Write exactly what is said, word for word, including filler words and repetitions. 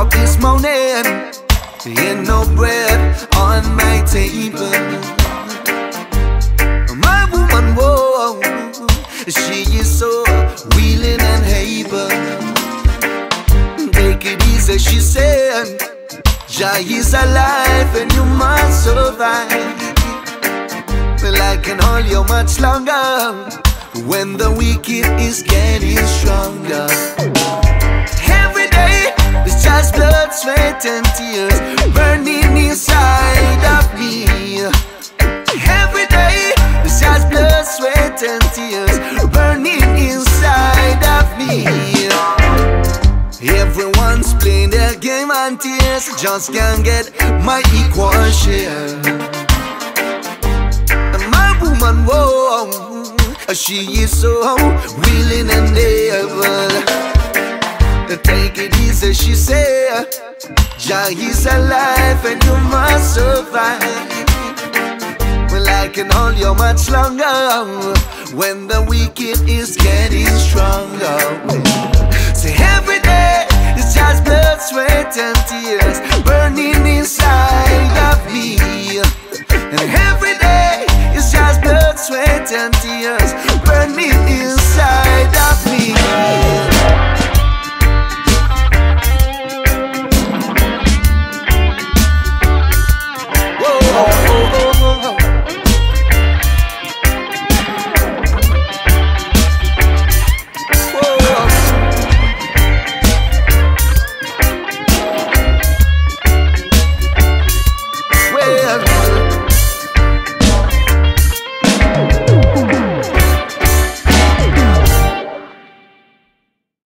o'clock this morning, ain't no bread on my table. My woman, whoa, she is so willing and able. Take it easy, she said. Jah is alive and you must survive. Well, I can hold you much longer when the wicked is getting stronger. Every day it's just blood, sweat and tears burning inside of me. Every day it's just blood, sweat and tears burning inside of me. Everyone's playing their game and tears just can't get my equal share. And my woman, whoa, she is so willing and able. Take it easy, she said. Jah is alive and you must survive. Well, I can hold you much longer when the wicked is getting stronger. Say every day it's just blood, sweat and tears burning inside of me. And every day it's just blood, sweat and tears burning inside of me. Whoa, whoa, whoa, whoa.